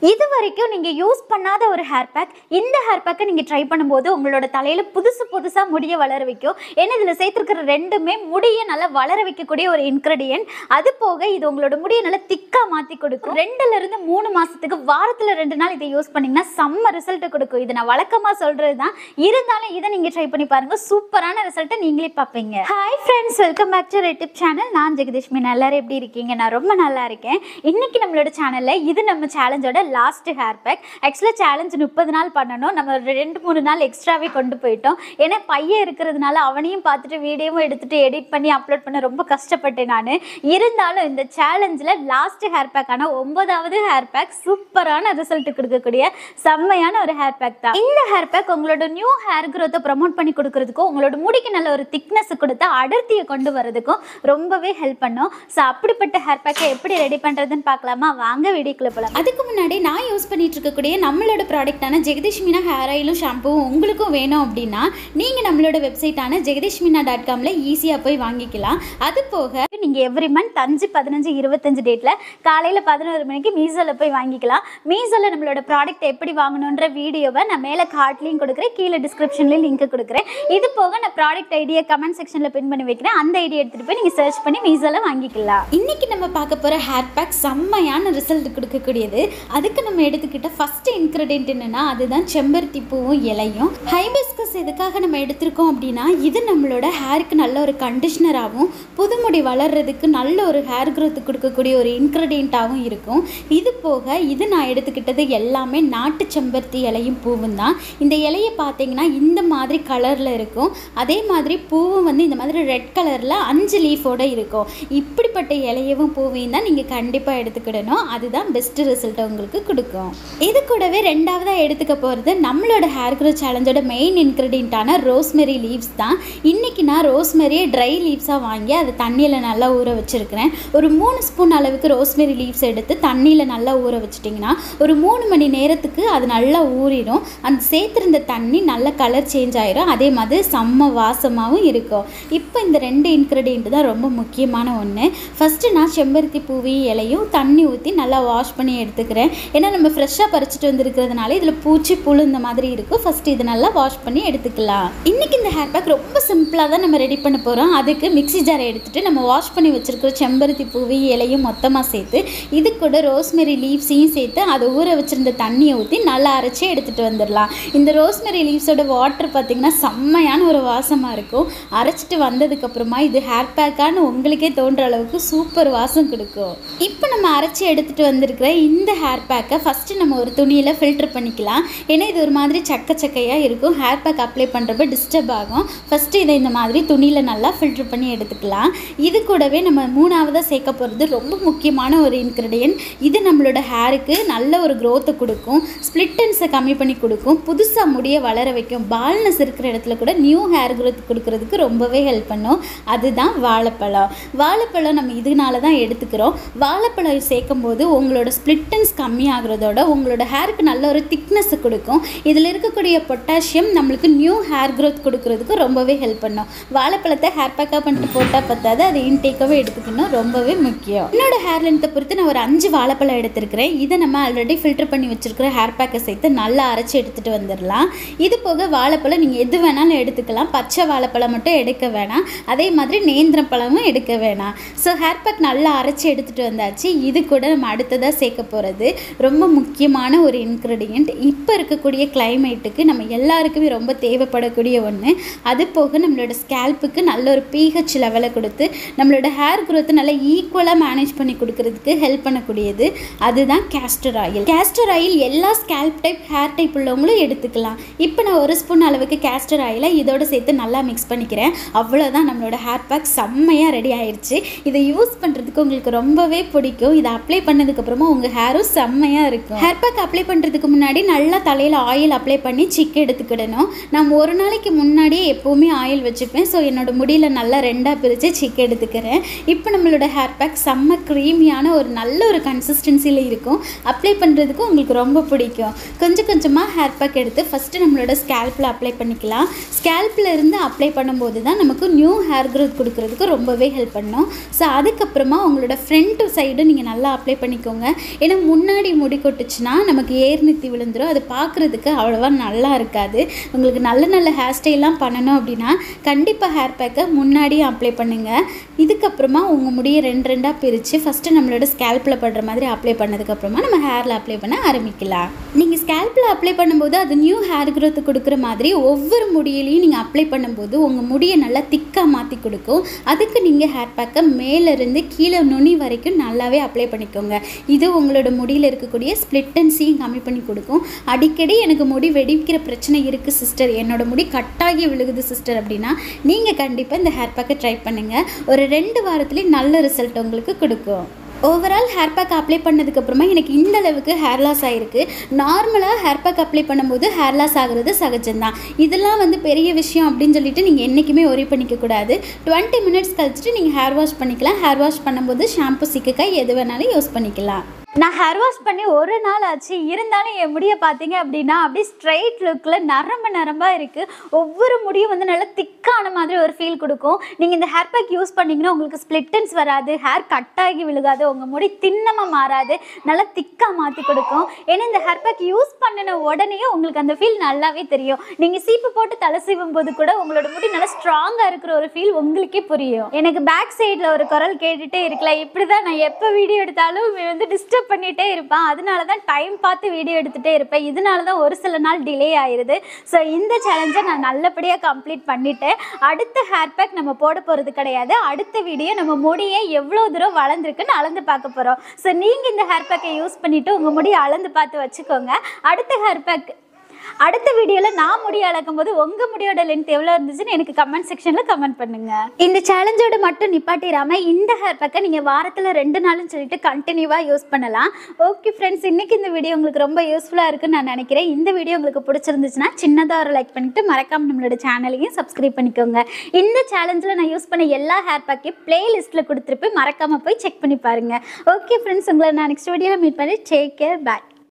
இது வரைக்கும் நீங்கள் யூஸ் பண்ணாத ஒரு ஹேர் பேக், இந்த ஹேர் பேக்கை நீங்கள் ட்ரை பண்ணும்போது உங்களோட தலையில் புதுசாக முடியை வளர வைக்கும். ஏன்னா இதில் சேர்த்துருக்கிற ரெண்டுமே முடியை நல்லா வளர வைக்கக்கூடிய ஒரு இன்க்ரெடியன்ட். அது போக இது உங்களோட முடியை நல்லா திக்காக மாற்றி கொடுக்கும். 2லிருந்து 3 மாதத்துக்கு வாரத்தில் 2 நாள் இதை யூஸ் பண்ணிங்கன்னா செம்ம ரிசல்ட்டு கொடுக்கும். இது நான் வழக்கமாக சொல்கிறது தான், இருந்தாலும் இதை நீங்கள் ட்ரை பண்ணி பாருங்கள். சூப்பரான ரிசல்ட்டை நீங்களே பார்ப்பீங்க. Hi friends, welcome back to YouTube channel. நான் ஜெகதீஷ்மி. எல்லாரும் எப்படி இருக்கீங்க? நான் ரொம்ப நல்லா இருக்கேன். இன்னைக்கு நம்மளோட சேனலில் இது நம்ம சேலஞ்சோட லாஸ்ட் ஹேர் பேக். ஆக்சுவலாக சேலஞ்ச் 30 நாள் பண்ணணும். நம்ம 2-3 நாள் எக்ஸ்ட்ராவே கொண்டு போயிட்டோம். ஏன்னா பையன் இருக்கிறதுனால அவனையும் பார்த்துட்டு வீடியோவும் எடுத்துகிட்டு எடிட் பண்ணி அப்லோட் பண்ண ரொம்ப கஷ்டப்பட்டேன் நான். இருந்தாலும் இந்த சேலஞ்சில் லாஸ்ட் ஹேர் பேக்கான 9வது ஹேர் பேக் சூப்பரான ரிசல்ட் கொடுக்கக்கூடிய செம்மையான ஒரு ஹேர் பேக் தான். இந்த ஹேர் பேக் உங்களோட நியூ ஹேர் க்ரோத்தை ப்ரமோட் பண்ணி கொடுக்கறதுக்கும் உங்களோட முடிக்கு நல்ல ஒரு திக்னஸ் கொடுத்து அடர்த்தியை கொண்டு வரதுக்கும் ரொம்பவே ஹெல்ப் பண்ணும். ஸோ அப்படிப்பட்ட ஹேர் பேக்கை எப்படி ரெடி பண்ணுறதுன்னு பார்க்கலாமா? வாங்க வீடியோக்குள்ள போகலாம். அதுக்கு முன்னாடி நான் யூஸ் பண்ணிட்டு இருக்கக்கூடிய நம்மளோட ப்ராடக்டான ஜெகதீஷ்மீனா ஹேர் ஆயிலும் ஷாம்புவும் உங்களுக்கும் வேணும் அப்படின்னா நீங்கள் நம்மளோட வெப்சைட்டான ஜெகதீஷ்மீனா.comல ஈஸியாக போய் வாங்கிக்கலாம். அது போக நீங்கள் எவ்ரி மந்த் 5, 15, 25 டேட்டில் காலையில் 11 மணிக்கு மீஷோவில் போய் வாங்கிக்கலாம். மீஷோவில் நம்மளோட ப்ராடக்ட் எப்படி வாங்கணுன்ற வீடியோவை நான் மேலே கார்ட்லையும் கொடுக்குறேன், கீழே டிஸ்கிரிப்ஷன்லேயும் லிங்க் கொடுக்குறேன். இது போக நான் ப்ராடக்ட் ஐடியா கமெண்ட் செக்ஷனில் பின் பண்ணி வைக்கிறேன். அந்த ஐடியா எடுத்துகிட்டு போய் நீங்கள் சர்ச் பண்ணி மீஷோவில் வாங்கிக்கலாம். இன்றைக்கி நம்ம பார்க்க போகிற ஹேர் பேக் செம்மையான ரிசல்ட் கொடுக்கக்கூடியது. அதுக்கு நம்ம எடுத்துக்கிட்ட ஃபர்ஸ்ட் இன்க்ரீடியன்ட் என்னன்னா அதுதான் செம்பருத்தி பூவும் இலையும். ஹைபிஸ்கஸ் எதுக்காக நம்ம எடுத்திருக்கோம் அப்படின்னா இது நம்மளோட ஹேருக்கு நல்ல ஒரு கண்டிஷனராகவும் புதுமுடி வளர்றதுக்கு நல்ல ஒரு ஹேர் க்ரோத் கொடுக்கக்கூடிய ஒரு இன்க்ரீடியண்ட்டாகவும் இருக்கும். இது போக இது நான் எடுத்துக்கிட்டது எல்லாமே நாட்டு செம்பருத்தி இலையும் பூவும் தான். இந்த இலையை பார்த்தீங்கன்னா இந்த மாதிரி கலரில் இருக்கும். அதே மாதிரி பூவும் இந்த மாதிரி ரெட் கலரில் 5 லீஃபோடு இருக்கும். இப்படிப்பட்ட இலையவும் பூவையும் தான் நீங்கள் கண்டிப்பாக எடுத்துக்கிடணும். அதுதான் பெஸ்ட் ரிசல்ட் உங்களுக்கு கொடுக்கும். இது கூடவே ரெண்டாவதாக எடுத்துக்க போகிறது நம்மளோட ஹேர் க்ரோத் சேலஞ்சோட மெயின் இன்க்ரீடியண்ட்டான ரோஸ்மெரி லீவ்ஸ் தான். இன்றைக்கி நான் ரோஸ்மெரியை ட்ரை லீவ்ஸாக வாங்கி அதை தண்ணியில் நல்லா ஊற வச்சுருக்கிறேன். ஒரு 3 ஸ்பூன் அளவுக்கு ரோஸ்மெரி லீவ்ஸ் எடுத்து தண்ணியில் நல்லா ஊற வச்சிட்டிங்கன்னா ஒரு 3 மணி நேரத்துக்கு அது நல்லா ஊறிடும். அந்த சேர்த்துருந்த தண்ணி நல்ல கலர் சேஞ்ச் ஆயிரும். அதே மாதிரி செம்ம வாசமாகவும் இருக்கும். இப்போ இந்த 2 இன்க்ரீடியண்ட் தான் ரொம்ப முக்கியமான ஒன்று. ஃபஸ்ட்டு நான் செம்பருத்தி பூவி இலையும் தண்ணி ஊற்றி நல்லா வாஷ் பண்ணி எடுத்துக்கிறேன். ஏன்னா நம்ம ஃப்ரெஷ்ஷாக பறிச்சுட்டு வந்துருக்கிறதுனால இதில் பூச்சி புழு இந்த மாதிரி இருக்கும். ஃபஸ்ட்டு இது நல்லா வாஷ் பண்ணி எடுத்துக்கலாம். இன்றைக்கி இந்த ஹேர் பேக் ரொம்ப சிம்பிளாக தான் நம்ம ரெடி பண்ண போகிறோம். அதுக்கு மிக்ஸி ஜாரை எடுத்துகிட்டு நம்ம வாஷ் பண்ணி வச்சுருக்கிற செம்பருத்தி பூவி இலையும் மொத்தமாக சேர்த்து இது கூட ரோஸ்மெரி லீவ்ஸையும் சேர்த்து அதை ஊற வச்சுருந்த தண்ணியை ஊற்றி நல்லா அரைச்சி எடுத்துகிட்டு வந்துடலாம். இந்த ரோஸ்மெரி லீவ்ஸோட வாட்டர் பார்த்திங்கன்னா செம்மையான ஒரு வாசமாக இருக்கும். அரைச்சிட்டு வந்ததுக்கப்புறமா இது ஹேர் பேக்கான்னு உங்களுக்கே தோன்ற அளவுக்கு சூப்பர் வாசம் கொடுக்கும். இப்போ நம்ம அரைச்சி எடுத்துகிட்டு வந்திருக்கிற இந்த ஹேர் பேக்கை ஃபஸ்ட்டு நம்ம ஒரு துணியில் ஃபில்டர் பண்ணிக்கலாம். ஏன்னா இது ஒரு மாதிரி சக்கையாக இருக்கும். ஹேர் பேக் அப்ளை பண்ணுறப்ப டிஸ்டர்ப் ஆகும். ஃபஸ்ட்டு இதை இந்த மாதிரி துணியில் நல்லா ஃபில்டர் பண்ணி எடுத்துக்கலாம். இது கூடவே நம்ம 3ஆவதாக சேர்க்க போகிறது ரொம்ப முக்கியமான ஒரு இன்க்ரீடியன்ட். இது நம்மளோட ஹேருக்கு நல்ல ஒரு க்ரோத்தை கொடுக்கும், ஸ்ப்ளிட்டன்ஸை கம்மி பண்ணி கொடுக்கும், புதுசாக முடிய வளர வைக்கும். பால்னஸ் இருக்கிற இடத்துல கூட நியூ ஹேர் க்ரோத் கொடுக்கறதுக்கு ரொம்பவே ஹெல்ப் பண்ணும். அதுதான் வாழைப்பழம். வாழைப்பழம் நம்ம இதனால தான் எடுத்துக்கிறோம். வாழைப்பழம் சேர்க்கும் போது உங்களோட ஸ்ப்ளிட்டன்ஸ் கம்மியாகிறதோட உங்களோட ஹேருக்கு நல்ல ஒரு திக்னஸ் கொடுக்கும். இதில் இருக்கக்கூடிய பொட்டாசியம் நம்மளுக்கு நியூ ஹேர் க்ரோத் கொடுக்கறதுக்கு ரொம்பவே ஹெல்ப் பண்ணும். வாழைப்பழத்தை ஹேர் பேக்காக பண்ணிட்டு போட்டால் பத்தாது, அதை இன்டேக்காகவே எடுத்துக்கணும், ரொம்பவே முக்கியம். என்னோட ஹேர் லென்த்தை பொறுத்து நான் ஒரு 5 வாழைப்பழம் எடுத்துருக்கிறேன். இதை நம்ம ஆல்ரெடி ஃபில்டர் பண்ணி வச்சுருக்கிற ஹேர் பேக்கை சேர்த்து நல்லா அரைச்சி எடுத்துகிட்டு வந்துடலாம். இது போக வாழைப்பழம் நீங்கள் எது வேணாலும் எடுத்துக்கலாம். பச்சை வாழைப்பழம் மட்டும் எடுக்க வேணாம். அதே மாதிரி நேந்திரம் பழமும் எடுக்க வேணாம். ஸோ ஹேர் பேக் நல்லா அரைச்சி எடுத்துகிட்டு வந்தாச்சு. இது கூட நம்ம அடுத்ததாக சேர்க்க போகிறது ரொம்ப முக்கியமான ஒரு இன்க்ரீடியன்ட். இப்போ இருக்கக்கூடிய கிளைமேட்டுக்கு நம்ம எல்லாருக்குமே ரொம்ப தேவைப்படக்கூடிய ஒன்று. அது போக நம்மளோட ஸ்கேல்ப்புக்கு நல்ல ஒரு pH லெவலை கொடுத்து நம்மளோட ஹேர் க்ரோத்தை நல்லா ஈக்குவலாக மேனேஜ் பண்ணி கொடுக்கறதுக்கு ஹெல்ப் பண்ணக்கூடியது. அதுதான் கேஸ்டர் ஆயில். கேஸ்டர் ஆயில் எல்லா ஸ்கேல்ப் டைப் ஹேர் டைப் உள்ளவங்களும் எடுத்துக்கலாம். இப்போ நான் 1 ஸ்பூன் அளவுக்கு கேஸ்டர் ஆயிலை இதோடு சேர்த்து நல்லா மிக்ஸ் பண்ணிக்கிறேன். அவ்வளோதான், நம்மளோட ஹேர் பேக் செம்மையாக ரெடி ஆயிடுச்சு. இதை யூஸ் பண்ணுறதுக்கு உங்களுக்கு ரொம்பவே பிடிக்கும். இதை அப்ளை பண்ணதுக்கப்புறமா உங்கள் ஹேரும் செம்மையாக இருக்கும். ஹேர் பேக் அப்ளை பண்ணுறதுக்கு முன்னாடி நல்லா தலையில் ஆயில் அப்ளை பண்ணி சிக்கு எடுத்துக்கிடணும். நான் 1 நாளைக்கு முன்னாடியே எப்போவுமே ஆயில் வச்சுப்பேன். ஸோ என்னோடய முடியில் நல்லா 2ஆக பிரித்து சிக்கு எடுத்துக்கிறேன். வரேன். இப்போ நம்மளோட ஹேர் பேக் செம்ம க்ரீமியான ஒரு நல்ல ஒரு கன்சிஸ்டன்சியில் இருக்கும். அப்ளை பண்ணுறதுக்கு உங்களுக்கு ரொம்ப பிடிக்கும். கொஞ்சம் கொஞ்சமாக ஹேர் பேக் எடுத்து ஃபஸ்ட்டு நம்மளோட ஸ்கேல்பில் அப்ளை பண்ணிக்கலாம். ஸ்கேல்பில் இருந்து அப்ளை பண்ணும்போது தான் நமக்கு நியூ ஹேர் க்ரோத் கொடுக்கறதுக்கு ரொம்பவே ஹெல்ப் பண்ணும். ஸோ அதுக்கப்புறமா உங்களோட ஃப்ரண்ட் சைடு நீங்கள் நல்லா அப்ளை பண்ணிக்கோங்க. ஏன்னா முன்னாடி முடி கொட்டுச்சுன்னா நமக்கு ஏர் நிறுத்தி விழுந்துடும். அது பார்க்குறதுக்கு அவ்வளோவா நல்லா இருக்காது. உங்களுக்கு நல்ல நல்ல ஹேர் ஸ்டைலாம் பண்ணணும் அப்படின்னா கண்டிப்பாக ஹேர் பேக்கை முன்னாடியே அப்ளை பண்ணுங்கள். இதுக்கப்புறமா உங்கள் முடியை ரெண்டு ரெண்டாக பிரித்து ஃபஸ்ட்டு நம்மளோட ஸ்கேல்பில் படுற மாதிரி அப்ளை பண்ணதுக்கப்புறமா நம்ம ஹேரில் அப்ளை பண்ண ஆரம்பிக்கலாம். நீங்கள் ஸ்கேல்பில் அப்ளை பண்ணும்போது அது நியூ ஹேர் க்ரோத் கொடுக்குற மாதிரி ஒவ்வொரு முடியிலையும் நீங்கள் அப்ளை பண்ணும்போது உங்கள் முடியை நல்லா திக்காக மாற்றி கொடுக்கும். அதுக்கு நீங்கள் ஹேர் பேக்கை மேலேருந்து கீழே நுனி வரைக்கும் நல்லாவே அப்ளை பண்ணிக்கோங்க. இது உங்களோட முடியில் இருக்கக்கூடிய ஸ்ப்ளிட்டன்ஸையும் கம்மி பண்ணி கொடுக்கும். அடிக்கடி எனக்கு முடி வெடிக்கிற பிரச்சனை இருக்குது சிஸ்டர், என்னோட முடி கட்டாகி விழுகுது சிஸ்டர் அப்படின்னா நீங்கள் கண்டிப்பாக இந்த ஹேர் பேக்கை ட்ரை பண்ணுங்கள். ஒரு 2 வாரத்துலேயே நல்ல ரிசல்ட் உங்களுக்கு கொடுக்கும். ஓவரால் ஹேர் பேக் அப்ளை பண்ணதுக்கப்புறமா எனக்கு இந்த அளவுக்கு ஹேர் லாஸ் ஆகிருக்கு. நார்மலாக ஹேர் பேக் அப்ளை பண்ணும்போது ஹேர் லாஸ் ஆகுறது சகஜம்தான். இதெல்லாம் பெரிய விஷயம் அப்படின்னு சொல்லிட்டு நீங்கள் என்றைக்குமே ஒரி பண்ணிக்கக்கூடாது. 20 மினிட்ஸ் கழிச்சிட்டு நீங்கள் ஹேர் வாஷ் பண்ணிக்கலாம். ஹேர் வாஷ் பண்ணும்போது ஷாம்பு, சிக்கக்காய் எது வேணாலும் யூஸ் பண்ணிக்கலாம். நான் ஹேர் வாஷ் பண்ணி ஒரு நாள் ஆச்சு. இருந்தாலும் என் முடியை பார்த்தீங்க அப்படின்னா அப்படியே ஸ்ட்ரைட் லுக்கில் நரம்பாக இருக்குது. ஒவ்வொரு முடியும் நல்லா திக்கான மாதிரி ஒரு ஃபீல் கொடுக்கும். நீங்கள் இந்த ஹேர் பேக் யூஸ் பண்ணிங்கன்னா உங்களுக்கு ஸ்ப்ளிட்டன்ஸ் வராது, ஹேர் கட்டாகி விழுகாது, உங்கள் முடி தின்னமாக மாறாது, நல்லா திக்காக மாற்றி கொடுக்கும். ஏன்னா இந்த ஹேர் பேக் யூஸ் பண்ணின உடனே உங்களுக்கு அந்த ஃபீல் நல்லாவே தெரியும். நீங்கள் சீப்பு போட்டு தலை சீவும் போது கூட உங்களோட முடி நல்லா ஸ்ட்ராங்காக இருக்கிற ஒரு ஃபீல் உங்களுக்கே புரியும். எனக்கு பேக் சைடில் ஒரு குரல் கேட்டுகிட்டே இருக்கலாம். இப்படி தான் நான் எப்போ வீடியோ எடுத்தாலும் டிஸ்டர்ப் பண்ணிட்டே இருப்பேன். அதனால தான் டைம் பார்த்து வீடியோ எடுத்துகிட்டே இருப்பேன். இதனால தான் ஒரு சில நாள் டிலே ஆயிடுது. ஸோ இந்த சேலஞ்சை நான் நல்லபடியாக கம்ப்ளீட் பண்ணிட்டேன். அடுத்த ஹேர் பேக் நம்ம போட போகிறது கிடையாது. அடுத்த வீடியோ நம்ம முடியை எவ்வளோ தூரம் வளர்ந்துருக்குன்னு அளந்து பார்க்க போகிறோம். ஸோ நீங்கள் இந்த ஹேர் பேக்கை யூஸ் பண்ணிவிட்டு உங்கள் முடியை அளந்து பார்த்து வச்சுக்கோங்க. அடுத்த வீடியோவில் நான் முடி அளக்கும் போது உங்கள் முடியோட லென்த் எவ்வளோ இருந்துச்சுன்னு எனக்கு கமெண்ட் செக்ஷனில் கமெண்ட் பண்ணுங்கள். இந்த சேலஞ்சோட மட்டும் நிப்பாட்டிடாமல் இந்த ஹேர் பேக்கை நீங்கள் வாரத்தில் 2 நாளும் சொல்லிட்டு கண்டினியூவாக யூஸ் பண்ணலாம். ஓகே ஃப்ரெண்ட்ஸ், இன்றைக்கி இந்த வீடியோ உங்களுக்கு ரொம்ப யூஸ்ஃபுல்லாக இருக்குன்னு நான் நினைக்கிறேன். இந்த வீடியோ உங்களுக்கு பிடிச்சிருந்துச்சுன்னா சின்னதாக ஒரு லைக் பண்ணிவிட்டு மறக்காமல் நம்மளோட சேனலையும் சப்ஸ்கிரைப் பண்ணிக்கோங்க. இந்த சேலஞ்சில் நான் யூஸ் பண்ண எல்லா ஹேர் பேக்கையும் பிளேலிஸ்ட்டில் கொடுத்துருப்பேன். மறக்காமல் போய் செக் பண்ணி பாருங்கள். ஓகே ஃப்ரெண்ட்ஸ், உங்களை நான் நெக்ஸ்ட் வீடியோவில் மீட் பண்ணி டேக் கேர், பாய்.